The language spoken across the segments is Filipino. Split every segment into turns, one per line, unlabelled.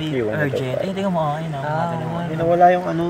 May urgent. Ay, tingnan mo. Ayun o.
Hindi nawala yung ano.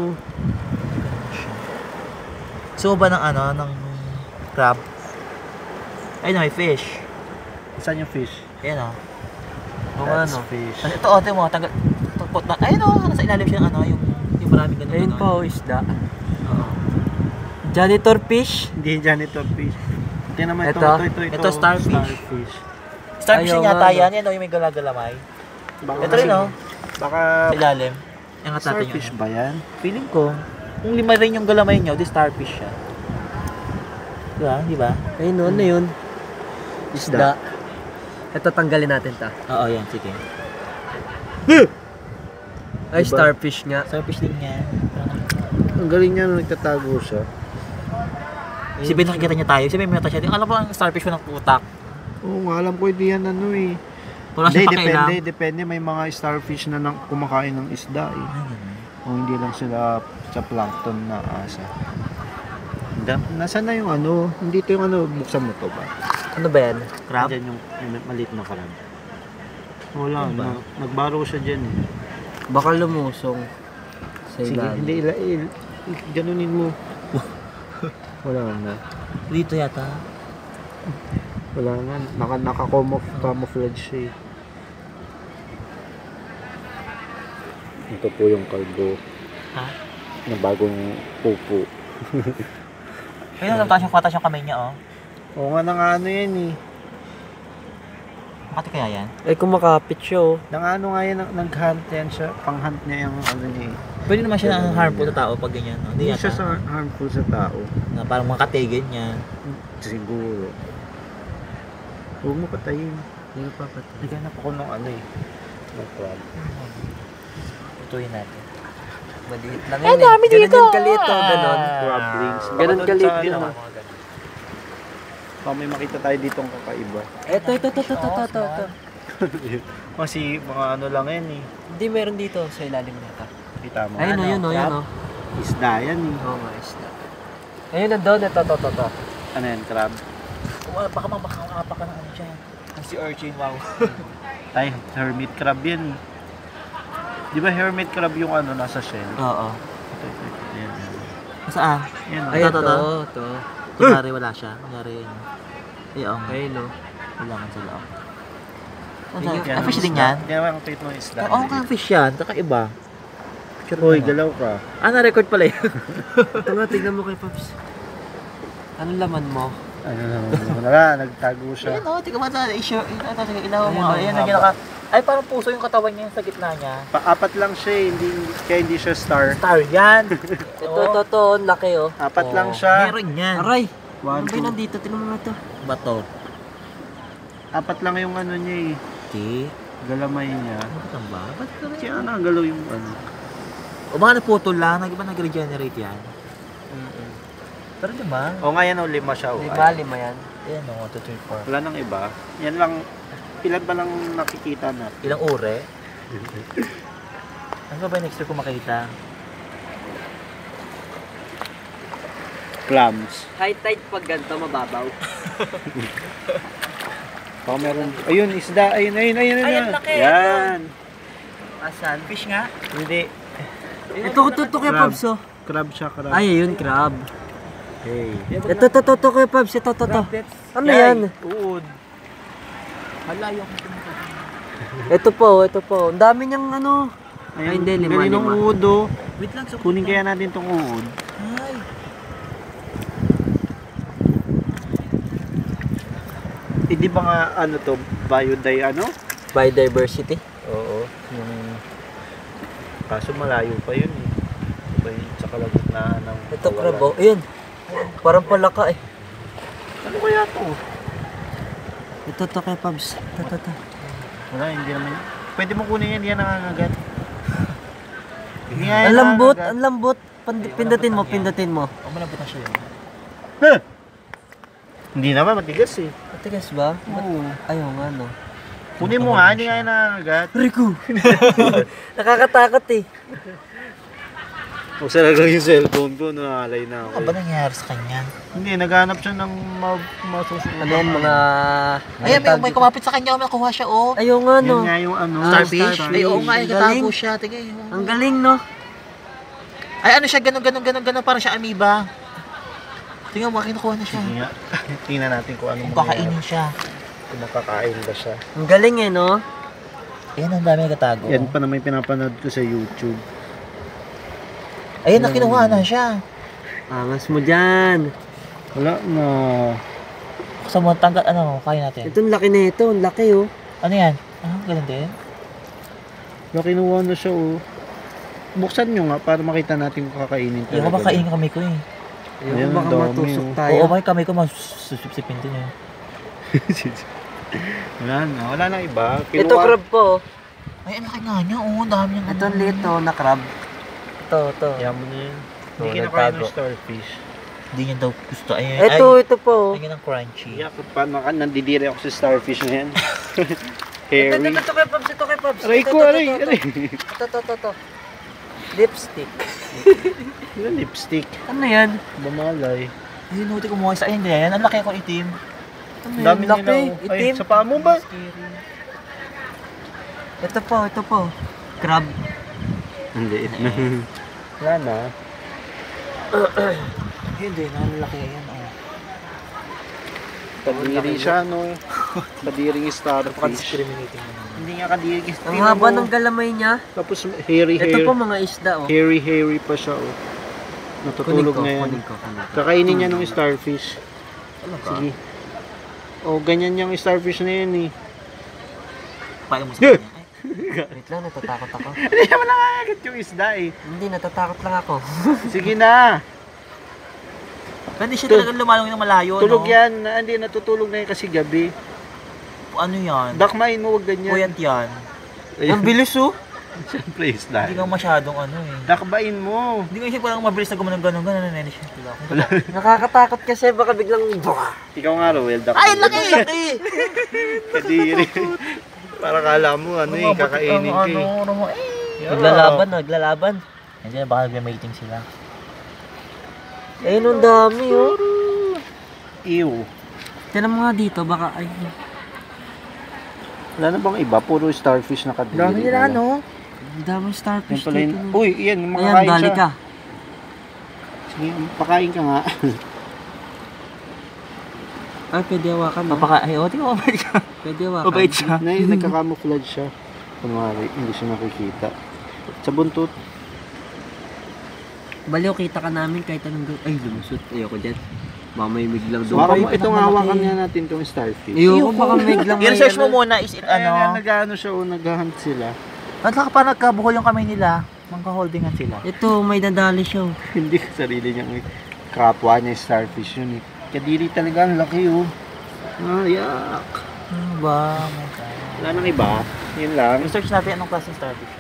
So ba ng ano, ng crab? Ayun na, may fish.
Saan yung fish?
Ayun o.
That's fish.
Ito, ito mo, tagpot na. Ayun o, nasa ilalim siya ng ano, yung maraming ganun.
Ayun pa o, isda.
Oo.
Janitor fish?
Hindi janitor fish. Ito naman ito.
Ito, starfish. Starfish
Ayaw
yata
nga,
yan, yung may galagalamay.
Baka
Ito rin o.
Baka
Sa ilalim. Yung natin
starfish
yun.
ba yan?
Feeling ko, kung lima rin yung galamay nyo, di starfish siya. Diba? Diba?
Ayun o, ano yun? Isda. Ito, tanggalin natin ta.
Oo, yan. Sige.
Ay, starfish nga.
Starfish din yan.
Ang galing niya nung nagtatago siya.
Si Ben, nakikita niya tayo. Si Ben, may mata siya. Alam mo ang starfish mo ng putak.
Oo nga, alam ko hindi yan ano eh.
Wala siya pakialam.
Depende. May mga starfish na kumakain ng isda eh. O hindi lang sila sa plankton na asa. Nasaan na yung ano? Hindi ito yung ano, buksan mo to ba?
Ano ba yan?
Crab?
Diyan yung maliit na crab. Wala,
Ano ba?
nagbaro siya dyan eh.
Baka lumusong. Sa
Sige,
ilalim.
hindi, ganunin mo. Wala na.
Dito yata.
Wala na, naka-camouflage siya eh. Ito po yung cargo
Ha?
na bagong pupo.
Ayun, patas yung kamay niya, oh.
Oo nga, ano yan eh.
Makati kaya yan?
Eh, kumakapit siya oh.
Ano nga yan, nag-hunt yan siya. Pang-hunt niya yung ano niya eh.
Pwede naman siya na harmful sa tao pag ganyan, no?
Hindi siya harmful sa tao.
Na parang makatigil niya.
Siguro. Huwag mo patayin.
Hindi ko papatay.
Naghanap ako ng ano eh. Ng crab.
Tutuin natin.
Maliit lang yun eh. Dami dito! Ganun kalit oh, ganon.
Crab rings.
Ganun kalit
din
yun
ah.
ah.
Baka may makita tayo ditong kakaiba.
Ito.
Kasi mga ano lang yan eh.
Hindi, meron dito sa ilalim nito.
Kita mo.
Ayun o, yun o, yun o.
Isda yan eh.
Oo nga, isda. Ayun, nandun, ito.
Ano yan, crab?
Baka mapaka ka ng ano dyan. Ang si urchin, wow.
Ay, hermit crab yan eh. Di ba hermit crab yung ano nasa shell?
Oo.
Yan.
Saan?
Yan.
Ay, ito.
Kunyari wala siya. Kunyari yun. Ayun.
Ayun o.
Kailangan sa loob.
Yan,
Fish din yan?
Hindi naman ang plate ng isda.
Oo, kang fish yan. Kakaiba.
Hoy, galaw ka.
Na-record pala yun.
Ito nga, tignan mo kay Pops. Anong laman mo?
Ano naman, wala, nagtago siya.
Ayun o, tingnan mo ito. Ilaw mo.
Ayun,
Ayan, nagyan ka. Ay, parang puso yung katawan niya sa gitna niya.
Apat lang siya eh, kaya hindi siya star.
Star yan.
Ito, laki o.
Apat lang siya.
Meron yan.
Aray!
One,
Ano ba
two.
yun nandito? Tignan mo nga ito.
Bato.
Apat lang yung ano niya eh.
Okay.
Galamay niya.
Ano ba? Ba't ka rin?
Kaya nakagalaw yung ano.
O baka naputol lang. Ba nag-regenerate yan? Pero diba?
O nga yan o, 5 siya o.
Lima yan.
Ayan o, 1, 2, 3, 4.
Wala nang iba. Yan lang, ilan ba lang nakikita na?
Ilang ure? Ano ba yung next ko makita?
Clams.
High tide pag ganito, mababaw.
Baka meron. Ayun, isda. Ayun.
Ayan, laki.
Yan.
Asan?
Fish nga?
Hindi.
Ito kay
Crab.
Pops oh.
Crab siya, crab.
Ay, ayun, crab.
Hey.
Ito kay Pops. Ito. Ano yan?
Uod.
Hala, yung
Ito po. Ang dami niyang ano. Ay, hindi, lima.
Galing ng uod oh.
wait lang.
Kunin kaya natin tong uod.
Ay.
Eh, di ba nga ano to,
Biodiversity.
Oo. Kaso malayo pa yun eh. Diba yun sa kalagitnaan ng
Ito crab oh. Ayun. Parang palaka eh.
Ano kaya to?
Ito kay Pops. Ito.
Wala, hindi naman. Pwede mo kunin yan, yan nangangagat. Hindi nga yan
Ang lambot. Pindutin mo.
O, malabot na siya yun.
Huh! Hindi naman, matigas eh.
Matigas ba?
Oo.
Ayaw nga no.
Kunin mo nga, hindi nga yan nangangagat.
Rico! Nakakatakot eh.
Huwag sa lang yung cellphone ko, naalay na
Ano ba nangyari sa kanya?
Hindi, naghanap siya ng masusunod.
Ano yan, mga...
Ayan, may kumapit sa kanya, nakuha siya, oh.
Ayaw nga,
Yan
no?
nga yung ano.
Starfish?
starfish.
Ay, oo nga,
Ang
nagtatago
galing.
siya. Tingnan yun.
Ang galing, no?
Ay, ano siya, ganun, parang siya amoeba. Tingnan mo, kinukuha na siya.
Sige nga. Tingnan natin kung ano
Kung kakainin siya.
Kung makakain ba siya.
Ang galing, eh, no?
Ayan, ang dami nagtatago.
Yan pa naman yung pinapanood ko sa YouTube.
Ayan, kinuha na siya.
Angas mo dyan.
Wala na.
Sa mo, tanggal, ano, kaya natin.
Ito, ang laki na ito. Ang laki, oh.
Ano yan? Ah, ganun din.
Wala, kinuha na siya oh. Buksan nyo nga para makita natin kung kakainin
Ayaw ko ba kainin kamay ko eh.
Ayaw
Ayan,
ko baka
ang dami,
matusok
oh.
tayo.
Oo, may kamay ko masusipsipin din eh.
Wala na iba.
Ito, crab po.
Ay, ang laki nga niya. Oo, ang dami niyang
Ito, ang liit, oh, na crab. Ito.
Kaya mo na yun. Hindi
Oo,
kinakain
nagtago.
ng starfish.
Hindi niya daw gusto. Ay,
Ito po.
Ay, ang crunchy.
Yeah, paano ka nandidiri ako sa starfish na yan? Hairy.
Ito kay Pops, ito kay Pops.
Aray ko, aray.
Ito. Lipstick.
Yung lipstick.
Ano yan?
Bumalay.
Ay, nuti kumuha sa akin din. Ang laki ko itim.
Ano
Dami
yan? Laki.
nila. Ay,
Itim.
sa paa mo ba?
Ito po. Crab.
Ang liit na. Wala na.
Hindi, ang laki yan. Oh.
Kadiri siya, no? Kadiring starfish.
Napaka-discriminating naman.
Hindi nga kadiri.
Ang haba ng galamay niya.
Tapos hairy
Ito
hair.
po mga isda, oh.
Hairy pa siya, oh. Natutulog na yan.
Kunin ko.
Kakainin niya ng starfish. Sige. Oh, ganyan yung starfish na yan, eh.
Payo mo sa kanya. Ay,
Wait lang, natatakot ako.
Hindi naman nakakagat yung isda, eh.
Hindi, natatakot lang ako.
Sige na.
Hindi siya talagang lumalong ng malayo,
Tulog
no?
yan. Hindi, natutulog na yan kasi gabi.
Ano yan?
Dakmain mo, wag ganyan.
Puyat yan.
Ang bilis, oh.
Siyempre, isda.
Hindi ka masyadong ano eh.
Dakbain mo.
Hindi ka siya parang mabilis na gumanong ganon na siya. Diba?
Nakakatakot kasi baka biglang...
Ikaw nga, Rowel.
Ay, laki! Laki!
Kadiri. Para kala mo, ano eh, kakainin ka eh.
Naglalaban.
Hindi na baka nagme-mating sila.
Ayun, ang dami, oh.
Ew.
Tinan mo nga dito, baka... Ay,
Wala na bang iba? Puro starfish na kadiri.
Dami nila ano?
ang daming
Yan
starfish
pala
dito.
yun.
no?
Uy, yan,
Ayan,
makakain
dali
siya.
ka.
Sige, pakain ka nga.
Ay, pwede hawakan. no?
Ay, di ko mabait ka.
Pwede hawakan.
Mabait siya.
Nagka-camouflage siya. Kunwari, hindi siya nakikita. Sa buntot.
Baliw, kita ka namin kahit anong gawin. Ay, lumusot. Ayoko dyan. Baka may biglang
So,
doon.
itong hawakan niya natin itong starfish.
Ayoko, baka may biglang may...
I-research mo
ano.
muna, is it
Ayan,
ano?
nag-ano siya o nag-hunt sila.
At saka pa nagkabuhol yung kamay nila. Magka-holdingan sila.
Ito, may dadali siya. oh.
Hindi sa sarili niya. Kapwa niya starfish yun eh. Kadiri talaga, ang laki oh. Ah, yak.
Ano ba? Oh my God.
Wala nang iba. Yun lang.
Research natin anong klaseng starfish.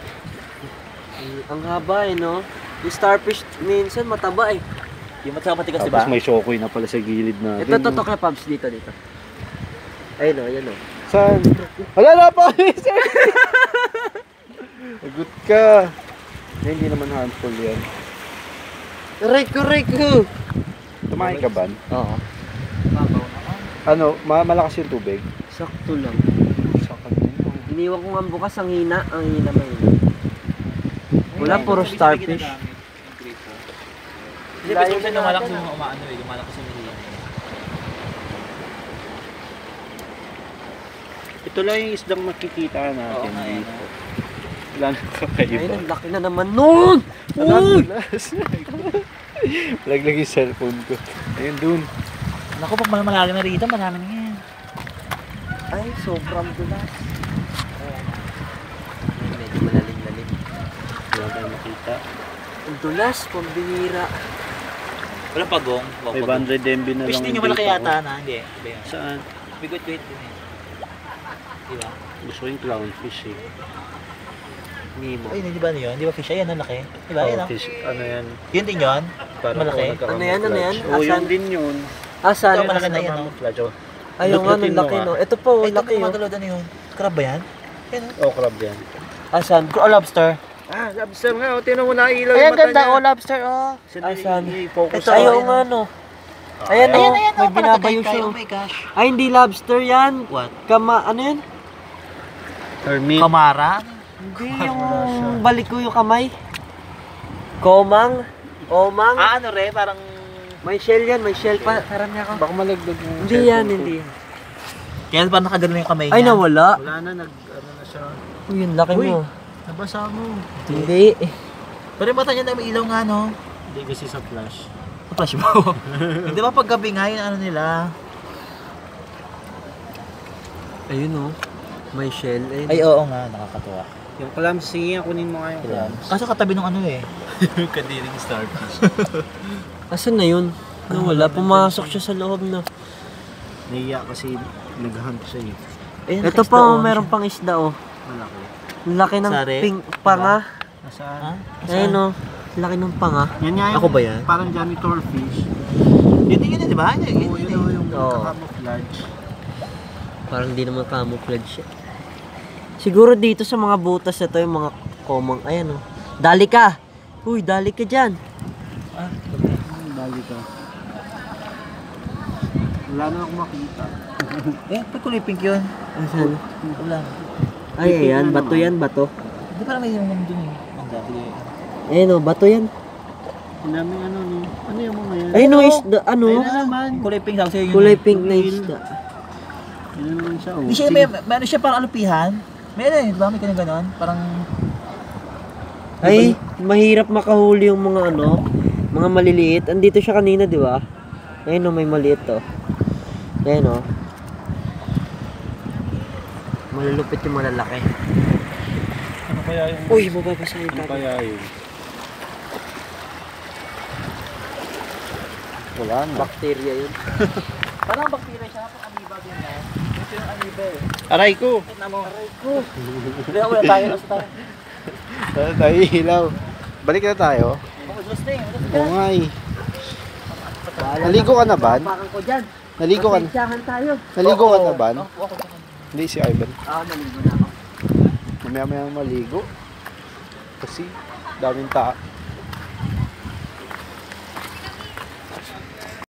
Ang haba eh, no? Yung starfish minsan mataba eh.
Yung matigas,
Tapos
diba?
may shokoy na pala sa gilid natin.
Ito, totok na Pabs dito. Ayun o, ayan o.
Saan? Wala na pa! Agut ka! Hindi naman harmful yan.
Aray ko!
Tumahin ka ba?
Oo.
Babaw naman.
Ano, malakas yung tubig?
Sakto lang.
Sakal din.
Iniwan ko nga bukas ang hina. Ang hina mahina. Wala, puro starfish.
Hindi, kasi minsan lumalakas yung umaano eh. Lumalakas yung hihina.
Ito lang yung isdang makikita natin
Oo, ayan,
dito. Wala na
Ayun,
kakaiba.
ang laki na naman nun!
Uy! Laglag yung cellphone ko. Ayun dun.
Naku, pag malalim na rito, marami na yan.
Ay, sobrang dulas. Medyo malalim-lalim.
Wala tayong makita.
Ang dulas, pambihira.
Wala pagong.
500 MB na lang.
Fish din yung
yung
malaki
data ko.
yata na. Hindi. Iba yan.
Saan?
Bigot din eh. Diba?
Gusto ko yung clownfish eh.
Nemo.
Ay, di ba ano yun? Di ba fish? Ayan, ang laki. Diba? Ayan,
Oh,
oh.
fish, ano yan?
Yun din yun?
Parang
Malaki?
ako
Ano yan, ano yan?
nagka-camouflage. Oo, yun
Asan?
din yun.
Asan?
Ito, malaki na yan, no?
Camouflage, oh.
Ayun nga,
Dudutin
ang
mo
laki
nga.
no. Ito po,
Ay, ito
laki oh.
gumagalaw na yun. Crab ba yan? Yan, oh.
Oh, crab yan.
Asan? Oh, lobster.
Lobster nga. O, tinan mo na ilaw
Ayan,
yung mata
ganda.
niya.
Oh, lobster. Oh.
Asan?
Focus
Ito,
Ayaw
ayun,
nga, no. Ayan,
Ayan,
oh.
ayan.
May
Oh,
binabayo
palagay
siya.
kayo.
Oh.
Oh my gosh.
Ay, hindi lobster yan.
What?
Ano yan?
Hermit.
Kamara?
Hindi yung balik ko yung kamay. Komang. Omang.
Ah, ano re? Parang...
May shell yan, may shell pa. Parang niya ako.
Baka malagdag yung
Hindi yan, hindi yan.
Kaya parang nakagano yung kamay niya.
Ay, nawala.
Wala na, ano na siya.
Uy, yung laki
Uy.
mo.
Nabasa mo.
Hindi.
Pero yung mata niya na may ilaw nga, no?
Hindi kasi sa flash.
Flash mo. Hindi ba pag gabi nga yun, ano nila?
Ayun, oh. May shell. Ayun.
Ay, oo nga, nakakatuwa.
Yung clams, sige, kunin mo nga yung clams.
Kaso katabi ng ano eh. Kadiring starfish.
Asan na yun? Nawala. Pumasok siya sa loob na.
Naiya kasi nag-hunt siya eh.
Ayun,
Ito
naka-isda,
pa,
oh.
meron pang isda, oh.
Malaki.
Ang laki ng
Sari?
pink panga.
Nasaan?
Ha?
Ayun, oh. Laki ng panga.
Yan nga
Ako ba yan?
Parang janitor fish.
Yun yun, di ba? Yun,
Oo,
yun,
yun
yun.
yung
Oo.
camouflage.
Parang di naman camouflage siya. Siguro dito sa mga butas na to, yung mga komang, ayan, oh. Dali ka! Uy, dali ka dyan.
Dali ka. Wala na akong makita.
Eh, may kulay pink yun.
Asan?
Wala.
Ay, ayan. Bato yan, bato.
Hindi parang may yung dun eh. Ang dati eh.
Ayun, oh. Bato yan.
Ang daming ano no. Ano yung mga yan?
Ayun, oh. Isda, ano?
Ayun na naman.
Kulay pink sabi sa'yo yun.
Kulay
eh.
pink na isda.
Ayun na naman siya. Oh.
Hindi siya, may ano siya parang alupihan. May ano eh, di ba? May ganyan ganon. Parang...
Ay, mahirap makahuli yung mga ano, mga maliliit. Andito siya kanina, di ba? Ayun, oh. May maliit, oh. Ayun, oh. Malulupit yung malalaki.
Ano kaya yung...
Uy, mababasahin
Ano
tayo.
kaya yun? Wala na.
Bacteria yun.
Parang bacteria siya, parang amoeba din na. Ito yung amoeba eh.
Aray ko!
Tignan mo. Hindi, wala tayo. Asa tayo?
Ano tayo ilaw? Balik na tayo.
Oh, just stay.
Oo nga eh. Naligo ka na ba?
Pakan ko dyan.
Naligo ka na?
Pasensyahan tayo.
Naligo ka na ba?
Ako.
Hindi si Ivan.
Naligo na ako.
Mamaya maligo. Kasi daming